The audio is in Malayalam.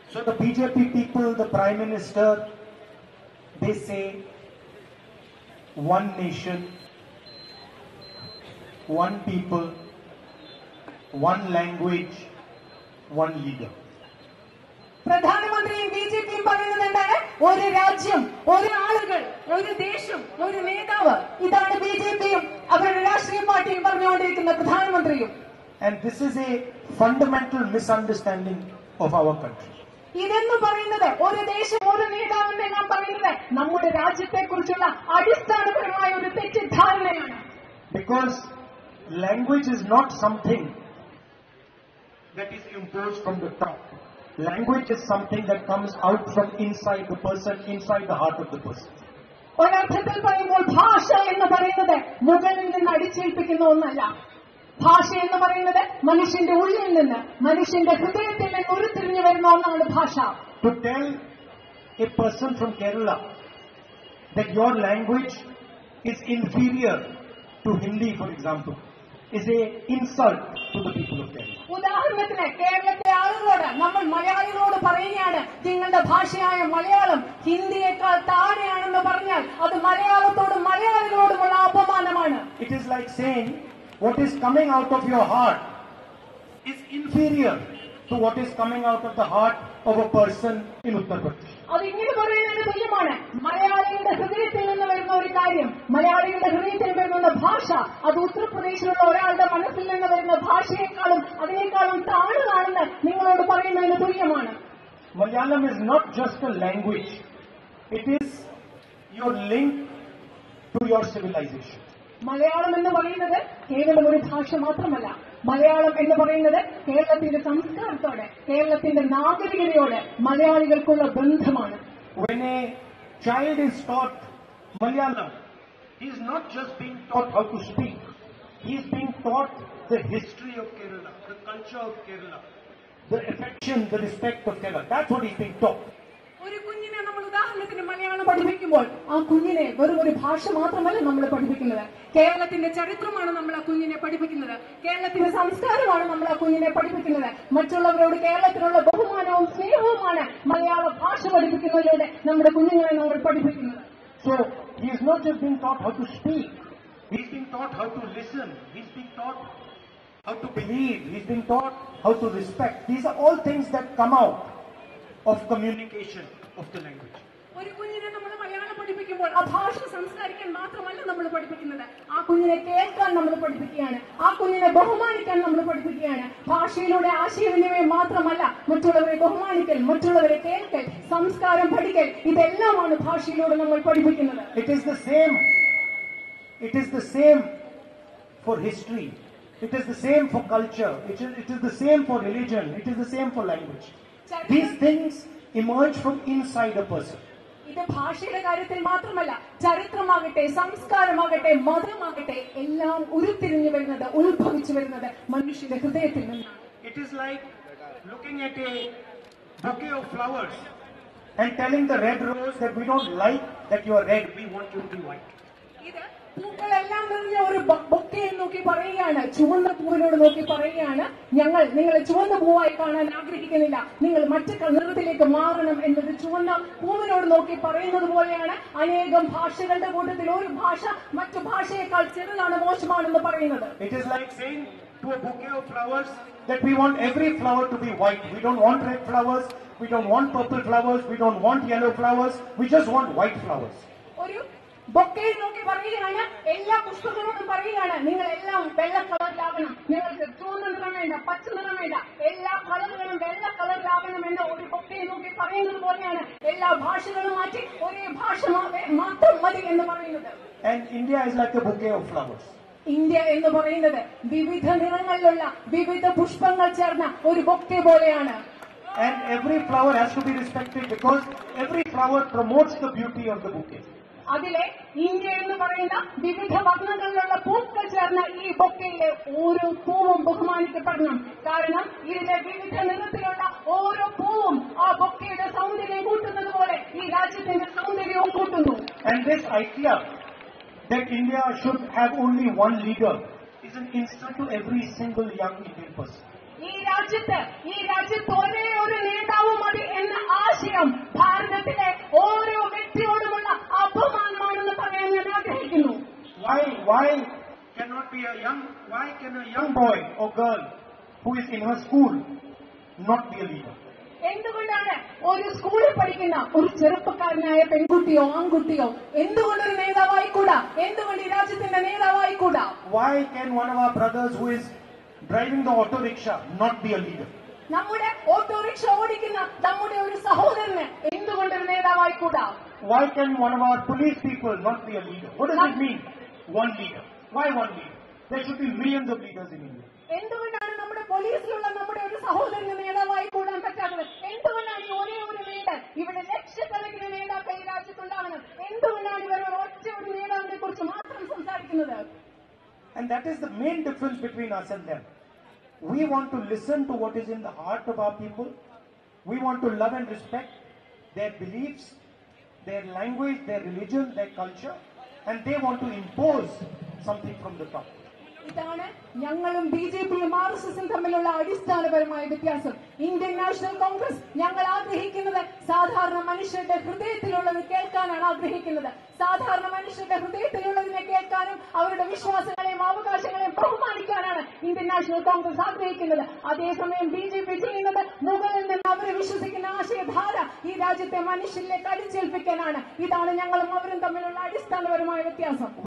So the BJP people, the Prime Minister, they say one nation, one people, one language, one leader. പ്രധാനമന്ത്രിയും ബിജെപിയും പറയുന്നത് എന്താണ്? ഒരു രാജ്യം, ഒരു ആളുകൾ, ഒരു ദേശം, ഒരു നേതാവ്. ഇതാണ് ബിജെപിയും അവരുടെ രാഷ്ട്രീയ പാർട്ടിയും പറഞ്ഞുകൊണ്ടിരിക്കുന്ന പ്രധാനമന്ത്രിയും. And this is a fundamental misunderstanding of our country. ഇതെന്ന് പറയുന്നത് ഒരു ദേശം, ഒരു നേതാവ് എന്ന് നാം പറയുന്നത് നമ്മുടെ രാജ്യത്തെ കുറിച്ചുള്ള അടിസ്ഥാനപരമായ ഒരു തെറ്റിദ്ധാരണയാണ്. Because language is not something that is imposed from the top. Language is something that comes out from inside the person, inside the heart of the person. ഒരർത്ഥത്തിൽ പറയുമ്പോൾ ഭാഷ എന്ന് പറയുന്നത് മുകളിൽ നിന്ന് അടിച്ചേൽപ്പിക്കുന്ന ഒന്നല്ല. ഭാഷ എന്ന് പറയുന്നത് മനുഷ്യന്റെ ഉള്ളിൽ നിന്ന്, മനുഷ്യന്റെ ഹൃദയത്തിൽ നിന്ന് ഉരുത്തിരിഞ്ഞു വരുന്ന ഒന്നാണ് ഭാഷ. To tell a person from Kerala that your language is inferior to Hindi, for example, is a insult to the people of Kerala. ഉദാഹരണത്തിന് കേരളത്തിലെ ആളുകളോട്, നമ്മൾ മലയാളികളോട് പറയുകയാണ് നിങ്ങളുടെ ഭാഷയായ മലയാളം ഹിന്ദിയേക്കാൾ താഴെയാണെന്ന് പറഞ്ഞാൽ അത് മലയാളത്തോടും മലയാളികളോടുമുള്ള അപമാനമാണ്. It is like saying what is coming out of your heart is inferior to what is coming out of the heart of a person in Uttar Pradesh. അത് ഇങ്ങനെ പറയുന്നതിന് തുല്യമാണ്. മലയാളിയുടെ ഹൃദയത്തിൽ നിന്ന് വരുന്ന ഒരു കാര്യം, മലയാളിയുടെ ഹൃദയത്തിൽ വരുന്ന ഭാഷ, അത് ഉത്തർപ്രദേശിലുള്ള ഒരാളുടെ മനസ്സിൽ നിന്ന് വരുന്ന ഭാഷയെക്കാളും അതിനേക്കാളും താഴെയാണെന്ന് നിങ്ങളോട് പറയുന്നതിന് തുല്യമാണ്. Malayalam is not just a language. It is your link to your civilization. Malayalam എന്ന് പറയുന്നത് കേവലം ഒരു ഭാഷ മാത്രമല്ല. മലയാളം എന്ന് പറയുന്നത് കേരളത്തിന്റെ സംസ്കാരത്തോടെ, കേരളത്തിന്റെ നാഗരികതയോട് മലയാളികൾക്കുള്ള ബന്ധമാണ്. When a child is taught Malayalam, he is not just being taught how to speak. He is being taught the history of Kerala, the culture of Kerala, the affection, the respect of Kerala. That's what he is being taught. ഒരു കുഞ്ഞിനെ നമ്മൾ ഉദാഹരണത്തിന് മലയാളം പഠിപ്പിക്കുമ്പോൾ ആ കുഞ്ഞിനെ വെറും ഒരു ഭാഷ മാത്രമല്ല നമ്മൾ പഠിപ്പിക്കുന്നത്. കേരളത്തിന്റെ ചരിത്രമാണ് നമ്മൾ ആ കുഞ്ഞിനെ പഠിപ്പിക്കുന്നത്. കേരളത്തിന്റെ സംസ്കാരമാണ് നമ്മൾ ആ കുഞ്ഞിനെ പഠിപ്പിക്കുന്നത്. മറ്റുള്ളവരോട് കേരളത്തിലുള്ള ബഹുമാനവും സ്നേഹവുമാണ് മലയാള ഭാഷ പഠിപ്പിക്കുന്നതിലൂടെ നമ്മുടെ കുഞ്ഞുങ്ങളെ നമ്മൾ പഠിപ്പിക്കുന്നത്. So he is not just being taught how to speak. He is being taught how to listen. He is being taught how to believe. He is being taught how to respect. These are all things that come out of communication of the language. ഒരു കുഞ്ഞിനെ നമ്മൾ മലയാളം പഠിപ്പിക്കുമ്പോൾ ആ ഭാഷ സംസ്കരിക്കാൻ മാത്രമല്ല നമ്മൾ പഠിപ്പിക്കുന്നത്. ആ കുഞ്ഞിനെ കേൾക്കാൻ നമ്മൾ പഠിപ്പിക്കുകയാണ്. ആ കുഞ്ഞിനെ ബഹുമാനിക്കാൻ നമ്മൾ പഠിപ്പിക്കുകയാണ്. ഭാഷയിലൂടെ ആശയവിനിമയം മാത്രമല്ല, മറ്റുള്ളവരെ ബഹുമാനിക്കൽ, മറ്റുള്ളവരെ കേൾക്കൽ, സംസ്കാരം പഠിക്കൽ, ഇതെല്ലാമാണ് ഭാഷയിലൂടെ നമ്മൾ പഠിപ്പിക്കുന്നത്. It is the same. It is the same for history. It is the same for culture. It is the same for religion. It is the same for language. These things emerge from inside a person. ഇത് ഭാഷയുടെ കാര്യത്തിൽ മാത്രമല്ല, ചരിത്രമാകട്ടെ, സംസ്കാരമാകട്ടെ, മതമാകട്ടെ, എല്ലാം ഉരുത്തിരിഞ്ഞു വരുന്നത്, ഉത്ഭവിച്ചു വരുന്നത് മനുഷ്യന്റെ ഹൃദയത്തിൽ നിന്നാണ്. It is like looking at a bouquet of flowers and telling the red rose that we don't like that you are red, we want you to be white. ഇത് പൂക്കളെല്ലാം നിറഞ്ഞ ഒരു ബൊക്കയെ നോക്കി പറയുകയാണ്, ചുവന്ന പൂവിനോട് നോക്കി പറയുകയാണ്, ഞങ്ങൾ നിങ്ങളെ ചുവന്ന പൂവായി കാണാൻ ആഗ്രഹിക്കുന്നില്ല, നിങ്ങൾ മറ്റു നിറത്തിലേക്ക് മാറണം എന്നത് ചുവന്ന പൂവിനോട് നോക്കി പറയുന്നത് പോലെയാണ് അനേകം ഭാഷകളുടെ കൂട്ടത്തിൽ ഒരു ഭാഷ മറ്റു ഭാഷയേക്കാൾ ചെറുതാണ്, മോശമാണെന്ന് പറയുന്നത്. It is like saying to a bouquet of flowers that we want every flower to be white. We don't want red flowers, we don't want purple flowers, we don't want yellow flowers, we just want white flowers. ഒരു ബൊക്കയിൽ നോക്കി പറയുകയാണ്, എല്ലാ പുഷ്പങ്ങളോടും പറയുകയാണ്, നിങ്ങൾ എല്ലാം വെള്ള കളറിലാകണം, നിങ്ങൾക്ക് ചുവന്ന നിറം വേണ്ട, പച്ച നിറം വേണ്ട, എല്ലാ കളറുകളും വെള്ള കളറിലാകണം എന്ന ഒരു ബൊക്കയെ നോക്കി പറയുന്നത് പോലെയാണ് എല്ലാ ഭാഷകളും മാറ്റി ഒരേ ഭാഷ മാത്രം മതി എന്ന് പറയുന്നത്. And India is like a bouquet of flowers. India എന്ന് പറയുന്നത് വിവിധ നിറങ്ങളിലുള്ള വിവിധ പുഷ്പങ്ങൾ ചേർന്ന ഒരു ബൊക്കെ പോലെയാണ്. And every flower has to be respected because every flower promotes the beauty of the bouquet. അതിലെ ഇന്ത്യ എന്ന് പറയുന്ന വിവിധ വർണ്ണങ്ങളിലുള്ള പൂക്കൾ ചേർന്ന ഈ ബൊക്കയിലെ ഓരോ പൂവും ബഹുമാനിക്കപ്പെടണം. കാരണം ഇതിലെ വിവിധ നിറത്തിലുള്ള ഓരോ പൂവും ആ ബൊക്കയുടെ സൗന്ദര്യം കൂട്ടുന്നത് പോലെ ഈ രാജ്യത്തിന്റെ സൗന്ദര്യവും കൂട്ടുന്നു. And this idea that India should have only one leader is an insult to every single young Indian person. ഈ രാജ്യത്ത് ഒരേ ഒരു നേതാവ് മതി എന്ന ആശയം ഭാരതത്തിലെ ഓരോ വ്യക്തിയോടുമുള്ള അപമാനമാണെന്ന് പറയാൻ ഞാൻ ആഗ്രഹിക്കുന്നു. Why can a young boy or girl who is in her school not be a leader? എന്തുകൊണ്ടാണ് ഒരു സ്കൂളിൽ പഠിക്കുന്ന ഒരു ചെറുപ്പക്കാരനായ പെൺകുട്ടിയോ ആൺകുട്ടിയോ എന്തുകൊണ്ടൊരു നേതാവായിക്കൂടാ? എന്തുകൊണ്ട് ഈ രാജ്യത്തിന്റെ നേതാവായിക്കൂടാ? Why can one of our brothers who is driving the auto rickshaw not be a leader? നമ്മുടെ ഓട്ടോറിക്ഷ ഓടിക്കുന്ന നമ്മുടെ ഒരു സഹോദരന് എന്തുകൊണ്ടൊരു നേതാവായിക്കൂടാ? Why can one of our police people not be a leader? What does it mean? One leader. Why one leader? There should be millions of leaders in India. എന്തുകൊണ്ടാണ് നമ്മുടെ പോലീസിലുള്ള നമ്മുടെ ഒരു സഹോദരന് നേതാവായി കൂടാൻ പറ്റാത്തത്? എന്തുകൊണ്ടാണ് ഈ ഒരേ ഒരു ലീഡർ? ഇവിടെ ലക്ഷക്കണക്കിന് നേതാക്കൾ ഈ രാജ്യത്തുണ്ടാവണം. എന്തുകൊണ്ടാണ് ഇവർ ഒറ്റ ഒരു നേതാവിനെ കുറിച്ച് മാത്രം സംസാരിക്കുന്നത്? And that is the main difference between us and them. We want to listen to what is in the heart of our people. We want to love and respect their beliefs, their language, their religion, their culture, and they want to impose something from the top. ഇതാണ് ഞങ്ങളും ബിജെപിയും ആർഎസ്എസും തമ്മിലുള്ള അടിസ്ഥാനപരമായ വ്യത്യാസം. ഇന്ത്യൻ നാഷണൽ കോൺഗ്രസ് ഞങ്ങൾ ആഗ്രഹിക്കുന്നത് സാധാരണ മനുഷ്യരുടെ ഹൃദയത്തിലുള്ളത് കേൾക്കാനാണ് ആഗ്രഹിക്കുന്നത്. സാധാരണ മനുഷ്യരുടെ ഹൃദയത്തിലുള്ളതിനെ കേൾക്കാനും അവരുടെ വിശ്വാസങ്ങളെയും അവകാശങ്ങളെയും ബഹുമാനിക്കാനാണ് ഇന്ത്യൻ നാഷണൽ കോൺഗ്രസ് ആഗ്രഹിക്കുന്നത്. അതേസമയം ബിജെപി ചെയ്യുന്നത് മുകളിൽ നിന്ന് അവരെ വിശ്വസിക്കുന്ന ആശയധാര ഈ രാജ്യത്തെ മനുഷ്യരിലേക്ക് അടിച്ചേൽപ്പിക്കാനാണ്. ഇതാണ് ഞങ്ങളും അവരും തമ്മിലുള്ള അടിസ്ഥാനപരമായ വ്യത്യാസം.